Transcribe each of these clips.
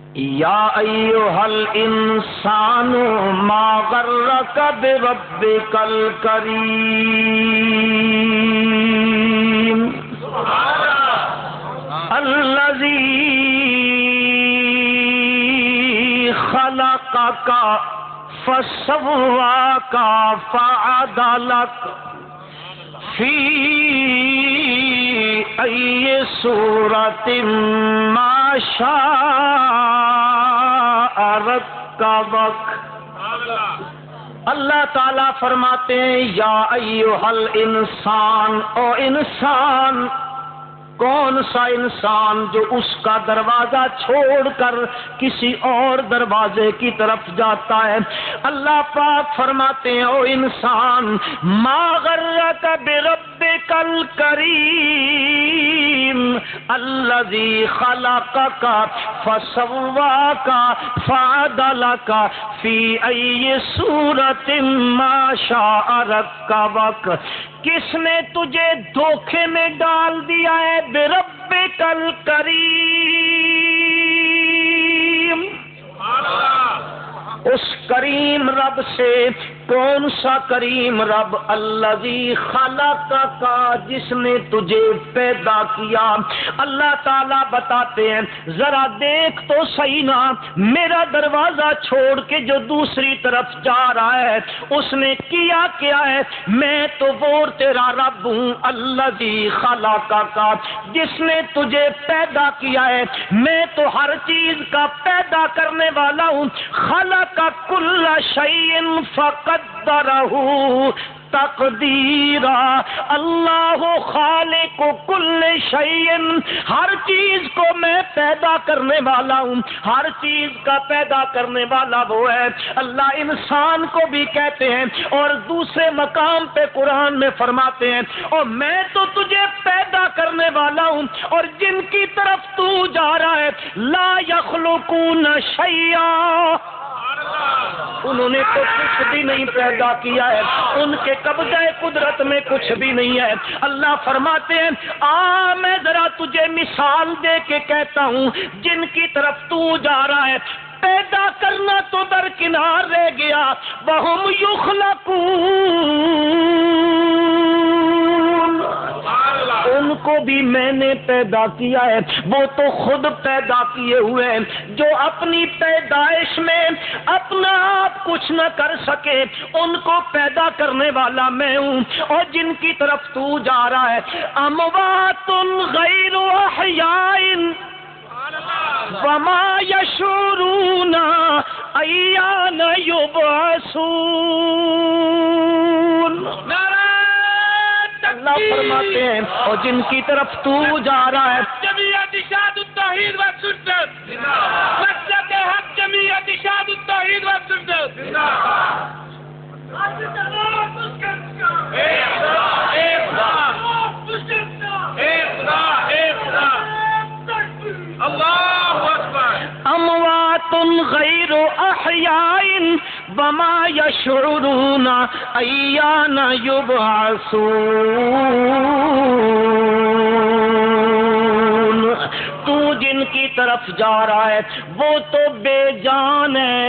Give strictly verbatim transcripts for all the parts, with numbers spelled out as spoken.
یا ایھا الانسان ما غرک بربک الکریم الذی خلقک فسواک فعدلک فی ای صورت ما شاء رکبک۔ اللہ تعالیٰ فرماتے ہیں یا ایھا الانسان، او انسان، کون سا انسان جو اس کا دروازہ چھوڑ کر کسی اور دروازے کی طرف جاتا ہے۔ اللہ پاک فرماتے ہیں او انسان ما غرک بربک الکریم الذی خلقک فسواک فعدلک فی ای صورت ما شاء رکبک۔ کس نے تجھے دھوکے میں ڈال دیا ہے؟ بربک الکریم، اس کریم رب سے۔ کون سا کریم رب؟ الذی خلقک، جس نے تجھے پیدا کیا۔ اللہ تعالیٰ بتاتے ہیں ذرا دیکھ تو صحیح نا، میرا دروازہ چھوڑ کے جو دوسری طرف جا رہا ہے اس نے کیا کیا ہے؟ میں تو وہ تیرا رب ہوں الذی خلقک، جس نے تجھے پیدا کیا ہے۔ میں تو ہر چیز کا پیدا کرنے والا ہوں۔ خلق کل شیء فقدرہ تقدیرا، اللہ خالق کل شیء، ہر چیز کو میں پیدا کرنے والا ہوں۔ ہر چیز کا پیدا کرنے والا وہ ہے۔ اللہ انسان کو بھی کہتے ہیں اور دوسرے مقام پہ قرآن میں فرماتے ہیں اور میں تو تجھے پیدا کرنے والا ہوں، اور جن کی طرف تو جا رہا ہے لا یخلقون شیئا، انہوں نے تو کچھ بھی نہیں پیدا کیا ہے، ان کے قبضہ قدرت میں کچھ بھی نہیں ہے۔ اللہ فرماتے ہیں آ میں ذرا تجھے مثال دے کے کہتا ہوں، جن کی طرف تو جا رہا ہے پیدا کرنا تو درکنار رہ گیا، وَهُمْ يُخْلَقُونَ، ان کو بھی میں نے پیدا کیا ہے، وہ تو خود پیدا کیے ہوئے ہیں۔ جو اپنی پیدائش میں اپنا آپ کچھ نہ کر سکے ان کو پیدا کرنے والا میں ہوں، اور جن کی طرف تو جا رہا ہے اموات غیر احیاء وما یشعرون ایان یبعثون۔ اللہ فرماتے ہیں اور جن کی طرف تو جا رہا ہے جمعیت اشاعت التوحید و سنت، مسجد حق جمعیت اشاعت التوحید و سنت، اللہ اکبر۔ اموات غیر احیاء وما یشعرون ایان یبعثون۔ تو جن کی طرف جا رہا ہے وہ تو بے جان ہے،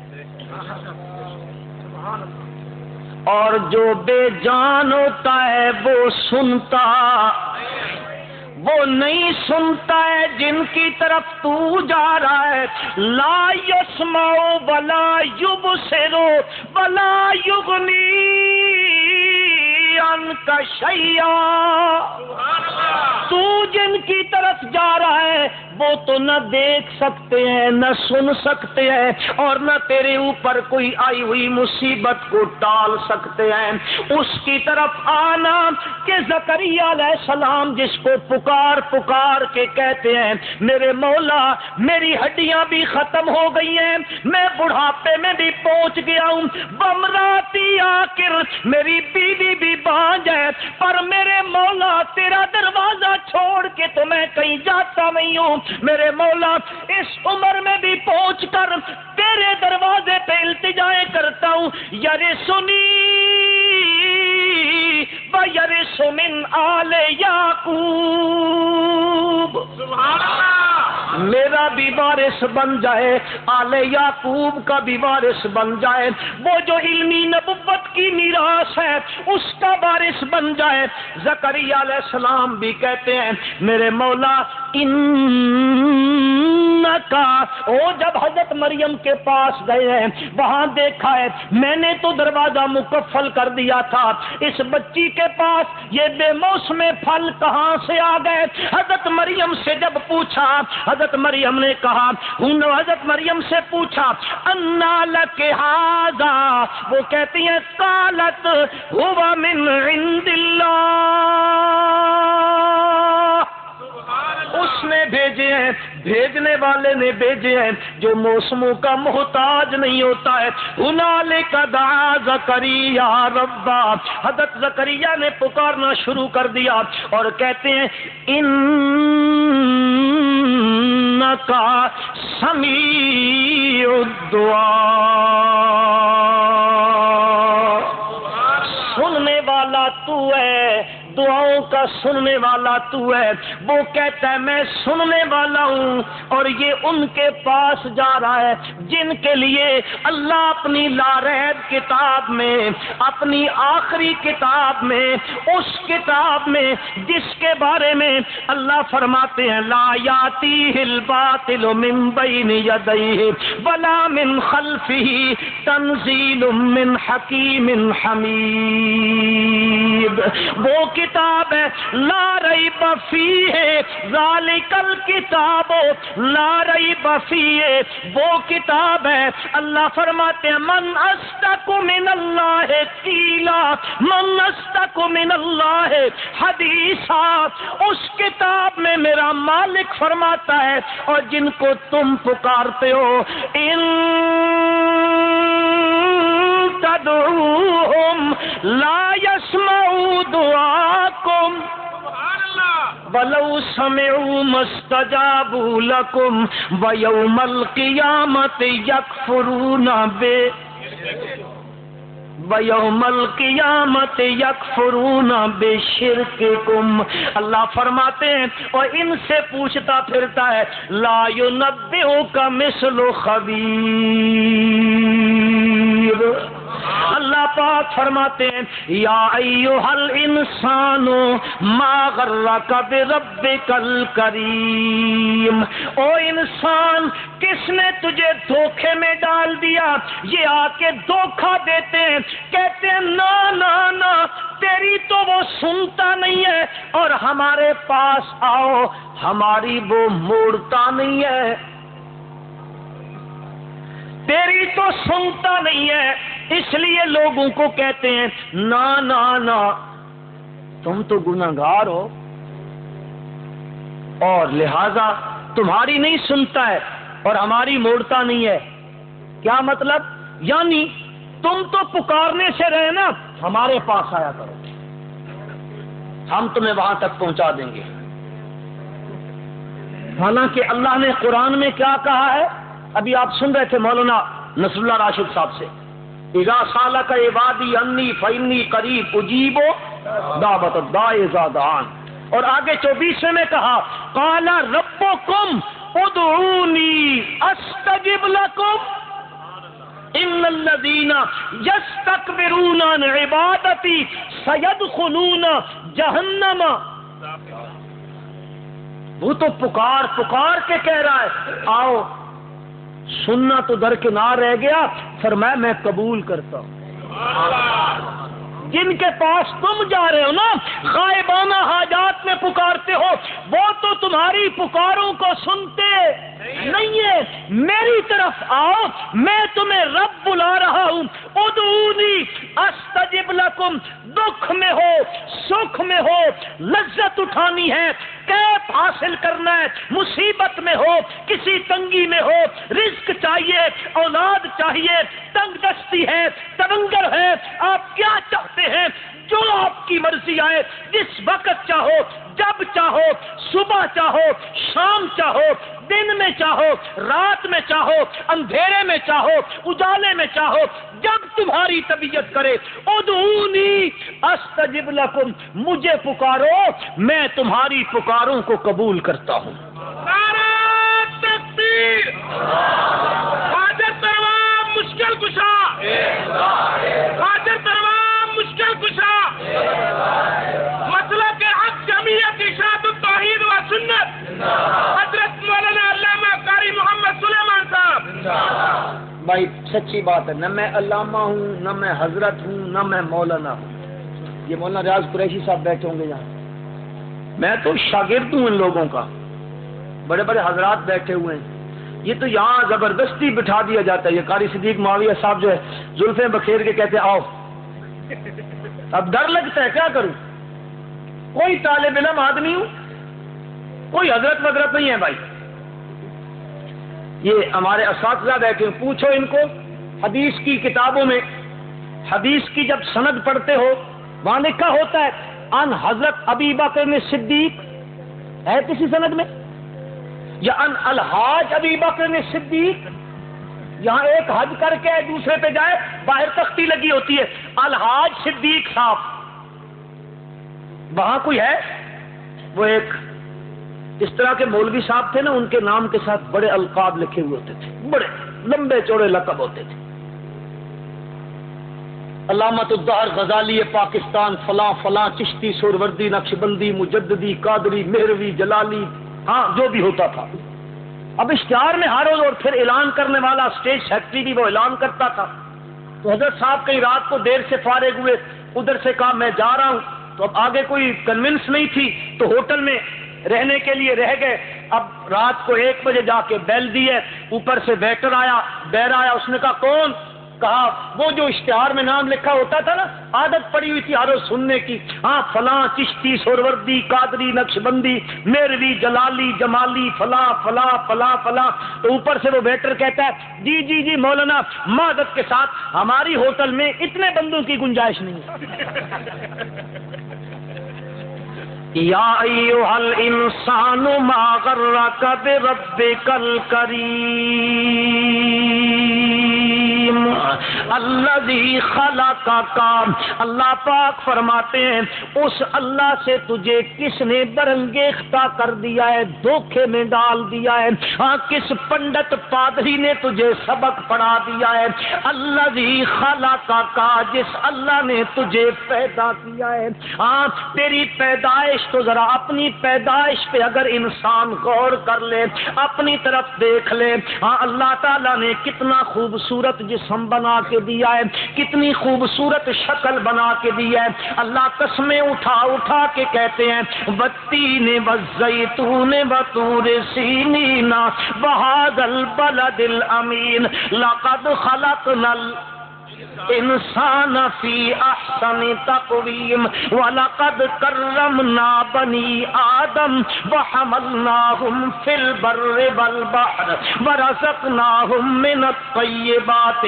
اور جو بے جان ہوتا ہے وہ سنتا، وہ نہیں سنتا ہے جن کی طرف تو جا رہا ہے۔ لا یسمع ولا یبصر ولا یغنی عنک شیئا۔ تو جن کی طرف جا رہا ہے وہ تو نہ دیکھ سکتے ہیں، نہ سن سکتے ہیں، اور نہ تیرے اوپر کوئی آئی ہوئی مصیبت کو ٹال سکتے ہیں۔ اس کی طرف آنا کہ زکریا علیہ السلام جس کو پکار پکار کے کہتے ہیں میرے مولا میری ہڈیاں بھی ختم ہو گئی ہیں، میں بڑھاپے میں بھی پہنچ گیا ہوں، بمراتی آخر میری بیوی بھی بانج ہے، پر میرے مولا تیرا دروازہ چھوڑ کے تو میں کہیں جاتا نہیں ہوں۔ میرے مولا اس عمر میں بھی پہنچ کر تیرے دروازے پہ التجائیں کرتا ہوں، یرثنی ویرث من آل یعقوب۔ سبحان اللہ۔ میرا بھی وارث بن جائے، آل یعقوب کا بھی وارث بن جائے، وہ جو علمی نبوت کی میراث ہے اس کا وارث بن جائے۔ زکریا علیہ السلام بھی کہتے ہیں میرے مولا انکا، وہ جب حضرت مریم کے پاس گئے ہیں وہاں دیکھا ہے میں نے تو دروازہ مکفل کر دیا تھا، اس بچی کے پاس یہ بے موسم پھل کہاں سے آ گئے؟ حضرت مریم سے جب پوچھا، حضرت مریم نے کہا، حضرت مریم سے پوچھا انا لک ھذا، وہ کہتی ہیں قالت ھو من عند اللہ، اس نے بھیجے ہیں، بھیجنے والے نے بھیجے ہیں جو موسموں کا محتاج نہیں ہوتا ہے۔ ہنالک دعا زکریا ربا، حضرت زکریا نے پکارنا شروع کر دیا اور کہتے ہیں انکا سمیع الدعاء، سننے والا تو ہے، دعاؤں کا سننے والا تو ہے۔ وہ کہتا ہے میں سننے والا ہوں، اور یہ ان کے پاس جا رہا ہے جن کے لیے اللہ اپنی لاریب کتاب میں، اپنی آخری کتاب میں، اس کتاب میں جس کے بارے میں اللہ فرماتے ہیں لا یاتیہ الباطل من بین یدیہ ولا من خلفہ تنزیل من حکیم حمید، وہ کتاب ہے لا ریب فیہ، ذالک الکتاب لا ریب فیہ، وہ کتاب ہے اللہ فرماتے ہیں من اصدق من اللہ قیلا، من اصدق من اللہ حدیثا، اس کتاب میں میرا مالک فرماتا ہے اور جن کو تم پکارتے ہو ان تدعوہم لا يسمعوا دعاکم وَلَوْ سَمِعُوا مَا اسْتَجَابُوا لَكُمْ وَيَوْمَ الْقِيَامَةِ يَكْفُرُونَ بِهِ وَيَوْمَ الْقِيَامَةِ يَكْفُرُونَ بِشِرْكِكُمْ، اللہ فرماتے ہیں اور ان سے پوچھتا پھرتا ہے لا يُنَبِّئُكَ مِثْلُ خَبِيرٍ۔ اللہ پاک فرماتے ہیں یا ایھا الانسان ما غرک بربک الکریم، او انسان کس نے تجھے دھوکے میں ڈال دیا؟ یہ آ کے دھوکہ دیتے ہیں، کہتے ہیں نا نا نا تیری تو وہ سنتا نہیں ہے، اور ہمارے پاس آؤ ہماری وہ موڑتا نہیں ہے، تیری تو سنتا نہیں ہے، اس لیے لوگوں کو کہتے ہیں نا نا نا تم تو گناہگار ہو اور لہذا تمہاری نہیں سنتا ہے اور ہماری موڑتا نہیں ہے۔ کیا مطلب؟ یعنی تم تو پکارنے سے رہے نا، ہمارے پاس آیا کرو، ہم تمہیں وہاں تک پہنچا دیں گے۔ حالانکہ اللہ نے قرآن میں کیا کہا ہے؟ ابھی آپ سن رہے تھے مولانا نصر اللہ راشد صاحب سے، اذا سالک عبادی انی فانی قریب اجیب دعوت الداع اذا دعان، اور آگے چوبیسویں میں کہا قال ربکم ادعونی استجب لکم ان الذین یستکبرون عن عبادتی سیدخلون جہنم۔ وہ تو پکار پکار کے کہہ رہا ہے آؤ، سننا تو درکنار رہ گیا، فرمایا میں قبول کرتا ہوں۔ جن کے پاس تم جا رہے ہو نا، غائبانہ حاجات میں پکارتے ہو، وہ تو تمہاری پکاروں کو سنتے نہیں ہے۔ میری طرف آؤ، میں تمہیں رب بلا رہا ہوں، ادعونی استجب لکم۔ دکھ میں ہو، سکھ میں ہو، لذت اٹھانی ہے، کیف حاصل کرنا ہے، مصیبت میں ہو، کسی تنگی میں ہو، رزق چاہیے، اولاد چاہیے، تنگ دستی ہے، ترنگر ہے، آپ کیا چاہتے ہیں؟ جو آپ کی مرضی آئے، جس وقت چاہو، جب چاہو، صبح چاہو، شام چاہو، دن میں چاہو، رات میں چاہو، اندھیرے میں چاہو، اجالے میں چاہو، جب تمہاری طبیعت کرے، ادعونی استجب لکم، مجھے پکارو، میں تمہاری پکاروں کو قبول کرتا ہوں۔ نعرہ بھائی سچی بات ہے، نہ میں علامہ ہوں، نہ میں حضرت ہوں، نہ میں مولانا ہوں. یہ مولانا ریاض قریشی صاحب بیٹھے ہوں گے یہاں، میں تو شاگرد ہوں ان لوگوں کا. بڑے بڑے حضرات بیٹھے ہوئے ہیں، یہ تو یہاں زبردستی بٹھا دیا جاتا ہے. یہ قاری صدیق معاویہ صاحب جو ہے زلفیں بکھیر کے کہتے آؤ. اب ڈر لگتا ہے، کیا کروں؟ کوئی طالب علم آدمی ہوں، کوئی حضرت وضرت نہیں ہے بھائی. یہ ہمارے اساتذہ بیٹھے ہیں، پوچھو ان کو حدیث کی کتابوں میں، حدیث کی جب سند پڑھتے ہو وہاں لکھا ہوتا ہے ان حضرت ابی بکر میں صدیق ہے کسی سند میں، یا ان الحاج ابی بکر میں صدیق. یہاں ایک حج کر کے دوسرے پہ جائے، باہر تختی لگی ہوتی ہے الحاج صدیق صاحب. وہاں کوئی ہے؟ وہ ایک اس طرح کے مولوی صاحب تھے نا، ان کے نام کے ساتھ بڑے القاب لکھے ہوئے ہوتے تھے، بڑے لمبے چوڑے لقب ہوتے تھے. علامت الدہر غزالی پاکستان، فلاں فلاں، چشتی، سہروردی، نقشبندی، مجددی، قادری، مہروی، جلالی، ہاں جو بھی ہوتا تھا. اب اشتہار میں ہر روز، اور پھر اعلان کرنے والا اسٹیج سیکرٹری بھی وہ اعلان کرتا تھا. تو حضرت صاحب کئی رات کو دیر سے فارغ ہوئے، ادھر سے کہا میں جا رہا ہوں. تو اب آگے کوئی کنونس نہیں تھی تو ہوٹل میں رہنے کے لیے رہ گئے. اب رات کو ایک بجے جا کے بیل دی ہے، اوپر سے ویٹر آیا، بیر آیا. اس نے کہا کون؟ کہا وہ جو اشتہار میں نام لکھا ہوتا تھا نا، عادت پڑی ہوئی تھی ہر روز سننے کی، ہاں فلاں چشتی، سہروردی، قادری، نقشبندی، مہروی، جلالی، جمالی، فلاں فلاں فلاں فلاں. تو اوپر سے وہ ویٹر کہتا ہے جی جی جی مولانا، معذرت کے ساتھ ہماری ہوٹل میں اتنے بندوں کی گنجائش نہیں ہے. یا ایھا الانسان ما غرک بربک الکریم الذی خلقک. اللہ پاک فرماتے ہیں اس اللہ سے تجھے کس نے برانگیختہ کر دیا ہے، دھوکے میں ڈال دیا ہے. ہاں کس پنڈت پادری نے تجھے سبق پڑھا دیا ہے. الذی خلقک، جس اللہ نے تجھے پیدا کیا ہے. ہاں تیری پیدائش تو ذرا اپنی پیدائش پہ اگر انسان غور کر لے، اپنی طرف دیکھ لے. ہاں اللہ تعالیٰ نے کتنا خوبصورت جسم بنا کے دیا ہے، کتنی خوبصورت شکل بنا کے دی ہے. اللہ قسمیں اٹھا اٹھا کے کہتے ہیں والتین والزیتون وطور سینین وہذا البلد الامین لقد خلقنا انسان فی احسن تقویم ولقد کرمنا بنی آدم وحملناہم فی البر والبحر ورزقناہم من الطیبات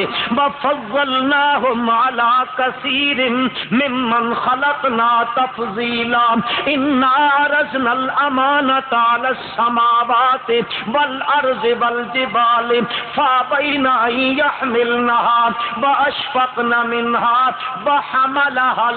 وفضلناہم علی کثیر ممن خلقنا تفضیلا. انا عرضنا الامانۃ علی السماوات والارض والجبال فابین ان یحملنها واشفقن منها وحملها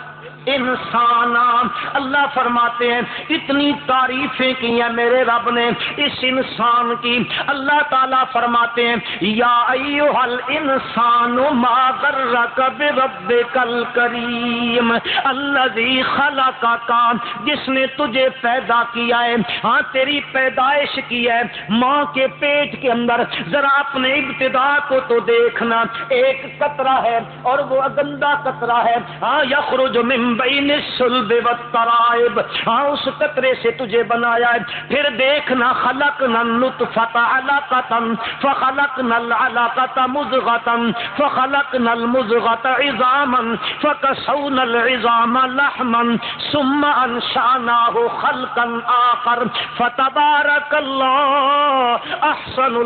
انسان. اللہ فرماتے ہیں اتنی تعریفیں کی ہیں میرے رب نے اس انسان کی. اللہ تعالیٰ فرماتے ہیں یا ایھا الانسان ما غرک بربک الکریم الذی خلقک، جس نے تجھے پیدا کیا ہے. ہاں تیری پیدائش کی ہے ماں کے پیٹ کے اندر. ذرا اپنے ابتدا کو تو دیکھنا، ایک قطرہ ہے اور وہ گندا قطرہ ہے. ہاں یخرج من بین الصلب والترائب، ہاں اس قطرے سے تجھے بنایا ہے. پھر دیکھنا خلقنا النطفۃ علقۃ فخلقنا العلقۃ مضغۃ فخلقنا المضغۃ عظاما فکسونا العظام لحما ثم انشأناہ خلقا آخر فتبارک اللہ احسن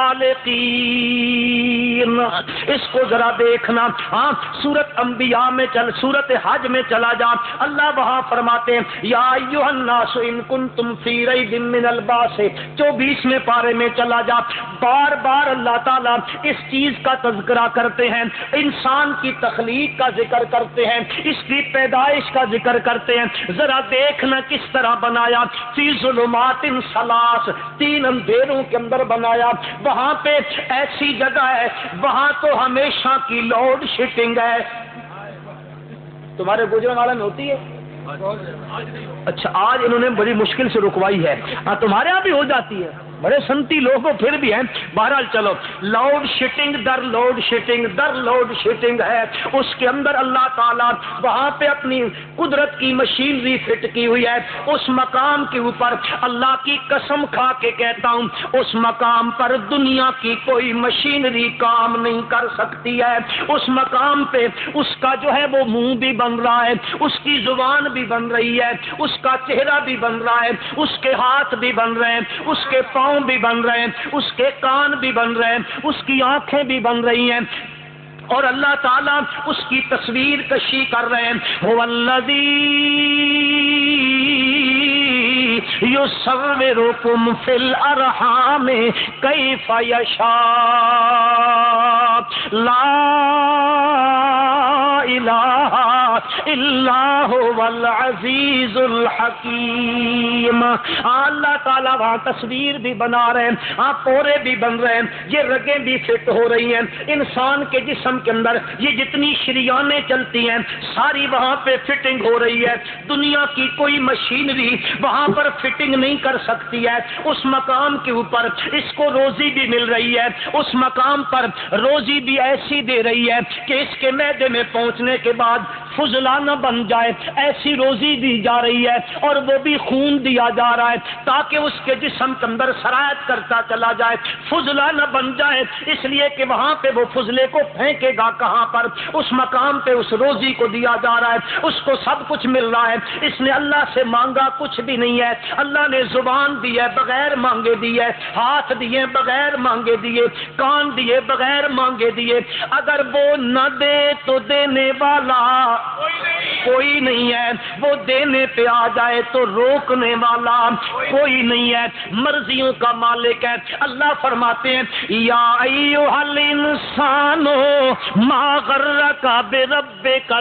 الخالقین. اس کو ذرا دیکھنا. ہاں سورۃ انبیاء میں چل، سورۃ حج میں چلا جا. اللہ وہاں فرماتے ہیں یا ایھا الناس ان کنتم فی ریب من البعث، چوبیسویں پارے میں چلا جا. بار بار اللہ تعالیٰ اس چیز کا تذکرہ کرتے ہیں، انسان کی تخلیق کا ذکر کرتے ہیں، اس کی پیدائش کا ذکر کرتے ہیں. ذرا دیکھنا کس طرح بنایا. فی ظلمات ثلاث، تین اندھیروں کے اندر بنایا. وہاں پہ ایسی جگہ ہے وہاں تو ہمیشہ کی لوڈ شیڈنگ ہے. تمہارے گوجرانوالہ میں ہوتی ہے؟ اچھا آج انہوں نے بڑی مشکل سے رکوائی ہے. ہاں تمہارے یہاں بھی ہو جاتی ہے. بڑے سنتی لوگ پھر بھی ہیں. بہرحال چلو، لوڈ شیڈنگ در لوڈ شیڈنگ در لوڈ شیڈنگ ہے، اس کے اندر اللہ تعالیٰ وہاں پہ اپنی قدرت کی مشینری فٹ کی ہوئی ہے. اس مقام کے اوپر اللہ کی قسم کھا کے کہتا ہوں، اس مقام پر دنیا کی کوئی مشینری کام نہیں کر سکتی ہے. اس مقام پہ اس کا جو ہے وہ منہ بھی بن رہا ہے، اس کی زبان بھی بن رہی ہے، اس کا چہرہ بھی بن رہا ہے، اس کے ہاتھ بھی بن رہے ہیں، اس کے پاؤں بھی بن رہے ہیں، اس کے کان بھی بن رہے ہیں، اس کی آنکھیں بھی بن رہی ہیں، اور اللہ تعالیٰ اس کی تصویر کشی کر رہے ہیں. هو الذی یصورکم فی الارحام کیف یشاء لا الہ الا هو العزیز الحکیم. اللہ تعالیٰ وہاں تصویر بھی بنا رہے ہیں، ہاں پورے بھی بن رہے ہیں، یہ رگیں بھی فٹ ہو رہی ہیں. انسان کے جسم کے اندر یہ جتنی شریانیں چلتی ہیں ساری وہاں پہ فٹنگ ہو رہی ہے. دنیا کی کوئی مشینری وہاں پر فٹنگ نہیں کر سکتی ہے. اس مقام کے اوپر اس کو روزی بھی مل رہی ہے، اس مقام پر روزی بھی ایسی دے رہی ہے کہ اس کے معدے میں پہنچنے کے بعد فضلہ نہ بن جائے، ایسی روزی دی جا رہی ہے، اور وہ بھی خون دیا جا رہا ہے تاکہ اس کے جسم کے اندر سرایت کرتا چلا جائے، فضلہ نہ بن جائے. اس لیے کہ وہاں پہ وہ فضلے کو پھینکے گا کہاں پر؟ اس مقام پہ اس روزی کو دیا جا رہا ہے، اس کو سب کچھ مل رہا ہے. اس نے اللہ سے مانگا کچھ بھی نہیں ہے. اللہ نے زبان دی ہے بغیر مانگے دی ہے، ہاتھ دیے بغیر مانگے دیے، کان دیے بغیر مانگے دیے. اگر وہ نہ دے تو دینے والا کوئی نہیں ہے، وہ دینے پہ آ جائے تو روکنے والا کوئی نہیں ہے. مرضیوں کا مالک ہے. اللہ فرماتے ہیں یا ایھا الانسان ما غرک بربک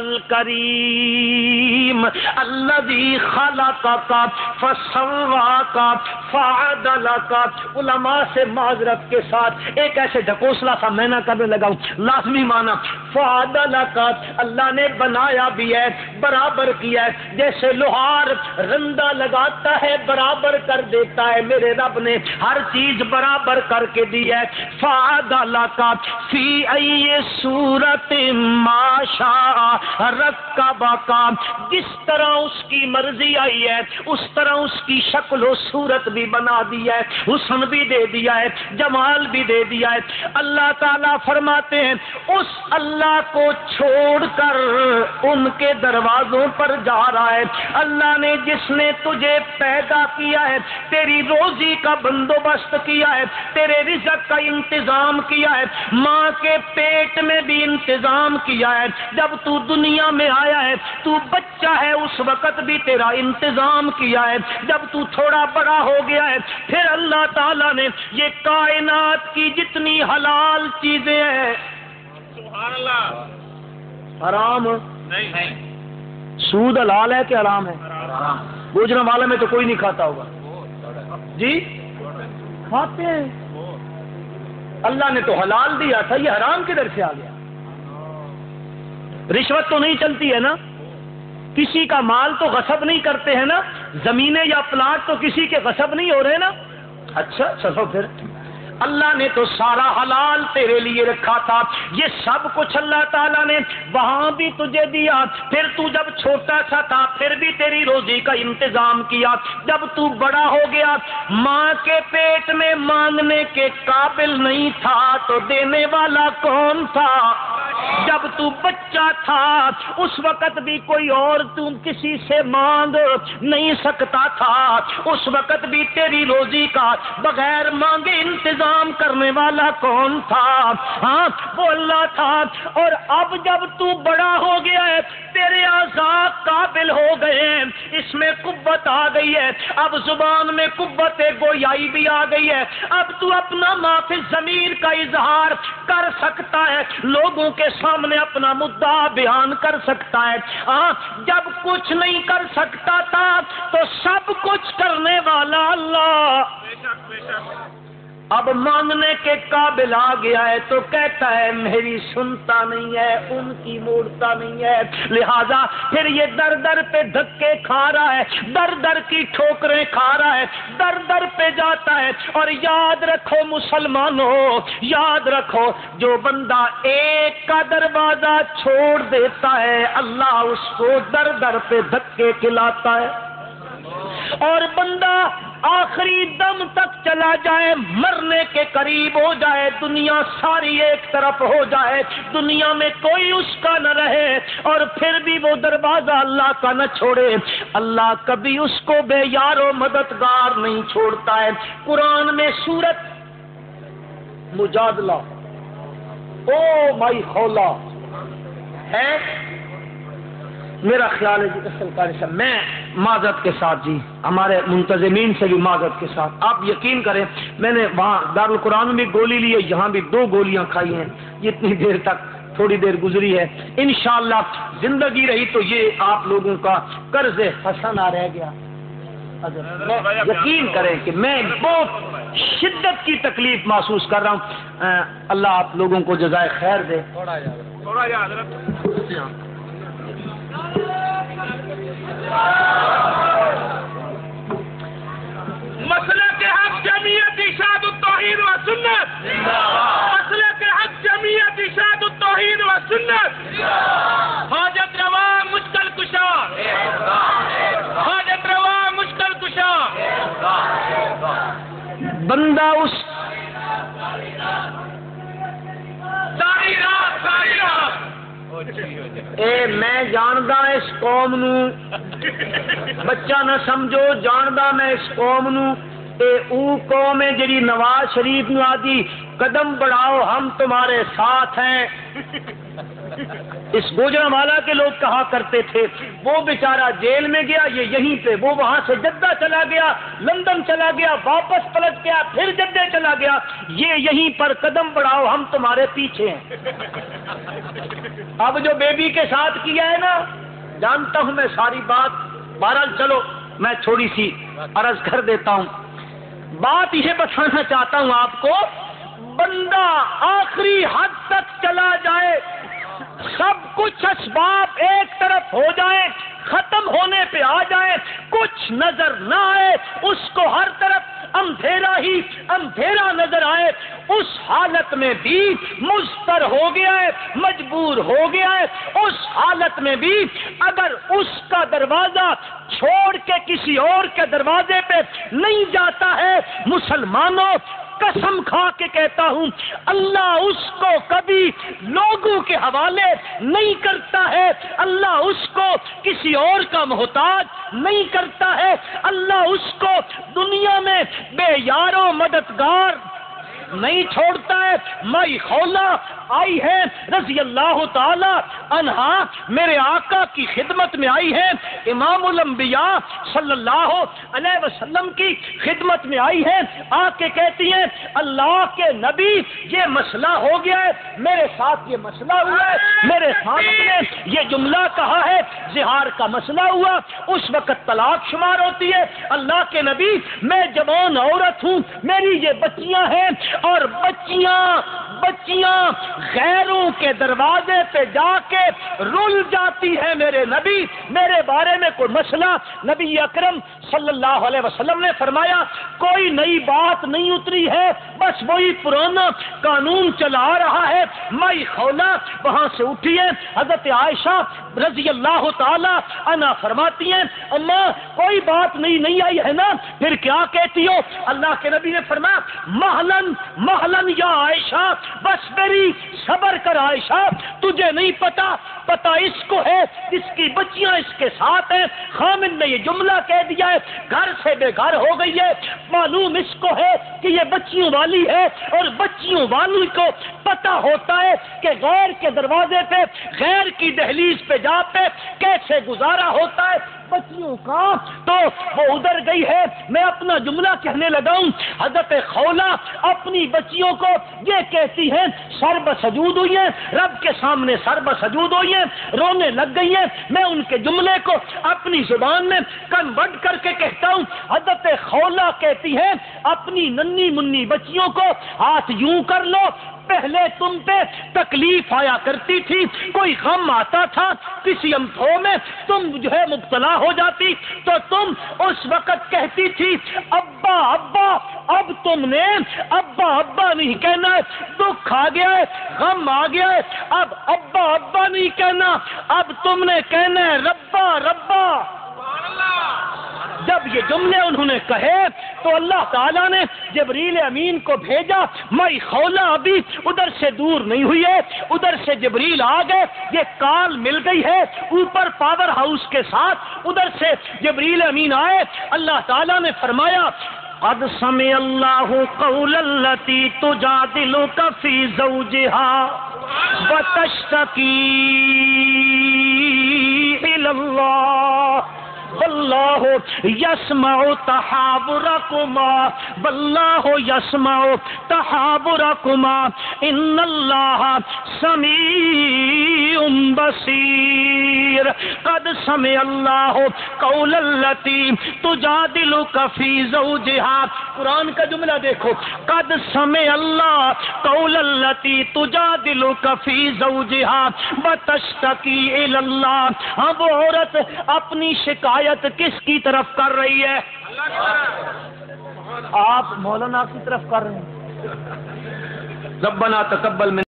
الکریم الذی خلقک فسواک فعدلک. علماء سے معذرت کے ساتھ ایک ایسے ڈھکوسلا سا میں نہ کرنے لگا ہوں، لازمی معنی فعدلک، اللہ نے بنایا بھی ہے، برابر کیا ہے. جیسے لوہار رندہ لگاتا ہے برابر کر دیتا ہے، میرے رب نے ہر چیز برابر کر کے دی ہے. فعدلک فی ای صورت ما شاء رکبک، جس طرح اس کی مرضی آئی ہے اس طرح اس کی شکل و صورت بھی بنا دی ہے، حسن بھی دے دیا ہے، جمال بھی دے دیا ہے. اللہ تعالیٰ فرماتے ہیں اس اللہ کو چھوڑ کر ان کے دروازوں پر جا رہا ہے. اللہ نے جس نے تجھے پیدا کیا ہے، تیری روزی کا بندوبست کیا ہے، تیرے رزق کا انتظام کیا ہے، ماں کے پیٹ میں بھی انتظام کیا ہے. جب تو دنیا میں آیا ہے تو بچہ ہے اس وقت بھی تیرا انتظام کیا ہے. جب تو تھوڑا بڑا ہو گیا ہے پھر اللہ تعالیٰ نے یہ کائنات کی جتنی حلال چیزیں ہیں، سبحان اللہ، حرام نہیں، سود حلال ہے کہ حرام ہے؟ گوجرا والا میں تو کوئی نہیں کھاتا ہوگا جی، کھاتے ہیں. اللہ نے تو حلال دیا تھا، یہ حرام کدھر سے آ گیا؟ رشوت تو نہیں چلتی ہے نا، کسی کا مال تو غصب نہیں کرتے ہیں نا، زمینیں یا پلاٹ تو کسی کے غصب نہیں ہو رہے نا. اچھا چلو پھر اللہ نے تو سارا حلال تیرے لیے رکھا تھا. یہ سب کچھ اللہ تعالیٰ نے وہاں بھی تجھے دیا. پھر تو جب چھوٹا سا تھا پھر بھی تیری روزی کا انتظام کیا. جب تو بڑا ہو گیا ماں کے پیٹ میں مانگنے کے قابل نہیں تھا تو دینے والا کون تھا؟ جب تو بچہ تھا اس وقت بھی کوئی اور تم کسی سے مانگ نہیں سکتا تھا، اس وقت بھی تیری روزی کا بغیر مانگے انتظام کرنے والا کون تھا؟ ہاں وہ اللہ تھا. اور اب جب تو بڑا ہو گیا ہے تیرے اعضاء قابل ہو گئے ہیں، اس میں قوت آ گئی ہے، اب زبان میں قوت گویائی بھی آ گئی ہے. اب تو اپنا ما فی الضمیر کا اظہار کر سکتا ہے، لوگوں کے سامنے اپنا مدعا بیان کر سکتا ہے. ہاں جب کچھ نہیں کر سکتا تھا تو سب کچھ کرنے والا اللہ. اب مانگنے کے قابل آ گیا ہے تو کہتا ہے میری سنتا نہیں ہے، ان کی موڑتا نہیں ہے، لہذا پھر یہ در در پہ دھکے کھا رہا ہے، در در کی ٹھوکریں کھا رہا ہے، در در پہ جاتا ہے۔ اور یاد رکھو مسلمانوں، یاد رکھو جو بندہ ایک کا دروازہ چھوڑ دیتا ہے اللہ اس کو در در پہ دھکے کھلاتا ہے، اور بندہ آخری دم تک چلا جائے، مرنے کے قریب ہو جائے، دنیا ساری ایک طرف ہو جائے، دنیا میں کوئی اس کا نہ رہے، اور پھر بھی وہ دروازہ اللہ کا نہ چھوڑے، اللہ کبھی اس کو بے یار و مددگار نہیں چھوڑتا ہے۔ قرآن میں سورت مجادلہ او مائی خولا ہے، میرا خیال ہے جی اصل قاری صاحب، میں معذرت کے ساتھ جی ہمارے منتظمین سے بھی معذرت کے ساتھ، آپ یقین کریں میں نے وہاں دارالقرآن میں بھی گولی لی ہے، یہاں بھی دو گولیاں کھائی ہیں، اتنی دیر تک تھوڑی دیر گزری ہے، انشاءاللہ زندگی رہی تو یہ آپ لوگوں کا قرض حسنہ رہ گیا۔ میں یقین کریں کہ میں بہت شدت کی تکلیف محسوس کر رہا ہوں، اللہ آپ لوگوں کو جزائے خیر دے۔ تھوڑا یاد رکھو، مسئلہ کے حق جمعیت ارشاد التوحید و سنت، مسئلہ کے حق جمعیت ارشاد التوحید و سنت، حاجت روا مشکل کشا، حاجت روا مشکل کشا، بندہ اس ساری رات ساری رات اے میں جاندا اس قوم نو، بچہ نہ سمجھو، جاندا میں اس قوم نو، اے او قوم ہے جڑی نواز شریف نو آدھی قدم بڑھاؤ ہم تمہارے ساتھ ہیں۔ اس گوجرانوالا کے لوگ کہا کرتے تھے، وہ بیچارہ جیل میں گیا، یہ یہیں پہ، وہ وہاں سے جدہ چلا گیا، لندن چلا گیا، واپس پلٹ گیا، پھر جدہ چلا گیا، یہ یہیں پر قدم بڑھاؤ ہم تمہارے پیچھے ہیں۔ اب جو بیبی کے ساتھ کیا ہے نا، جانتا ہوں میں ساری بات، بہرحال چلو میں تھوڑی سی عرض کر دیتا ہوں، بات یہ بتانا چاہتا ہوں آپ کو، بندہ آخری حد تک چلا جائے، سب کچھ اسباب ایک طرف ہو جائے، ختم ہونے پہ آ جائے، کچھ نظر نہ آئے، اس کو ہر طرف اندھیرا ہی اندھیرا نظر آئے، اس حالت میں بھی مضطر ہو گیا ہے، مجبور ہو گیا ہے، اس حالت میں بھی اگر اس کا دروازہ چھوڑ کے کسی اور کے دروازے پہ نہیں جاتا ہے، مسلمانوں قسم کھا کے کہتا ہوں اللہ اس کو کبھی لوگوں کے حوالے نہیں کرتا ہے، اللہ اس کو کسی اور کا محتاج نہیں کرتا ہے، اللہ اس کو دنیا میں بے یار و مددگار نہیں چھوڑتا ہے۔ مائی خولا آئی ہے رضی اللہ تعالی عنہا، میرے آقا کی خدمت میں آئی ہے، امام الانبیاء صلی اللہ علیہ وسلم کی خدمت میں آئی ہے، آ کے کہتی ہیں اللہ کے نبی یہ مسئلہ ہو گیا ہے، میرے ساتھ یہ مسئلہ ہوا ہے، میرے سامنے یہ جملہ کہا ہے، زہار کا مسئلہ ہوا، اس وقت طلاق شمار ہوتی ہے، اللہ کے نبی میں جوان عورت ہوں، میری یہ بچیاں ہیں، اور بچیاں بچیاں غیروں کے دروازے پہ جا کے رل جاتی ہے، میرے نبی میرے بارے میں کوئی مسئلہ، نبی اکرم صلی اللہ علیہ وسلم نے فرمایا کوئی نئی بات نہیں اتری ہے، بس وہی پرانا قانون چلا رہا ہے۔ مائی خولا وہاں سے اٹھی ہے، حضرت عائشہ رضی اللہ تعالی عنہا فرماتی ہیں اماں کوئی بات نہیں نہیں آئی ہے نا، پھر کیا کہتی ہو؟ اللہ کے نبی نے فرمایا محلن محلن یا عائشہ، بس میری صبر کر عائشہ، تجھے نہیں پتا، پتا اس کو ہے، اس کی بچیاں اس کے ساتھ ہیں، خامن نے یہ جملہ کہہ دیا ہے، گھر سے بے گھر ہو گئی ہے، معلوم اس کو ہے کہ یہ بچیوں والی ہے، اور بچیوں والی کو پتا ہوتا ہے کہ غیر کے دروازے پہ، غیر کی دہلیز پہ جا پہ کیسے گزارا ہوتا ہے، بچیوں کا، تو وہ ادھر گئی ہے، میں اپنا جملہ کہنے لگا ہوں۔ حضرت خولا اپنی بچیوں کو یہ کہتی ہیں، سر بسجود ہوئی ہیں، رب کے سامنے سر بسجود ہوئی ہیں، رونے لگ گئی ہیں۔ میں ان کے جملے کو اپنی زبان میں کنورٹ کر کے کہتا ہوں۔ حضرت خولا کہتی ہے اپنی ننھی منی بچیوں کو، ہاتھ یوں کر لو، پہلے تم پہ تکلیف آیا کرتی تھی، کوئی غم آتا تھا، کسی امتحو میں تم جو ہے مبتلا ہو جاتی، تو تم اس وقت کہتی تھی ابا ابا، اب تم نے ابا ابا نہیں کہنا ہے، دکھ آ گیا ہے، غم آ گیا ہے، اب ابا ابا نہیں کہنا، اب تم نے کہنا ہے ربا ربا۔ جب یہ جملے انہوں نے کہے تو اللہ تعالیٰ نے جبریل امین کو بھیجا۔ مائی خولا ابھی ادھر سے دور نہیں ہوئی ہے، ادھر سے جبریل آ گئے، یہ کال مل گئی ہے اوپر پاور ہاؤس کے ساتھ، ادھر سے جبریل امین آئے۔ اللہ تعالیٰ نے فرمایا قد سمع اللہ قول التی تجادلک فی زوجہا وتشتکی الی اللہ واللہ یسمع تحاورکما واللہ یسمع تحاورکما ان اللہ سمیع بصیر۔ قد سمع اللہ قول التی تجادلک فی زوجہا، قرآن کا جملہ دیکھو، قد سمع اللہ قول التی تجادلک فی زوجہا وتشتکی الی اللہ۔ ہاں وہ عورت اپنی شکایت کس کی طرف کر رہی ہے؟ آپ مولانا کی طرف کر رہے ہیں۔ ربنا تقبل من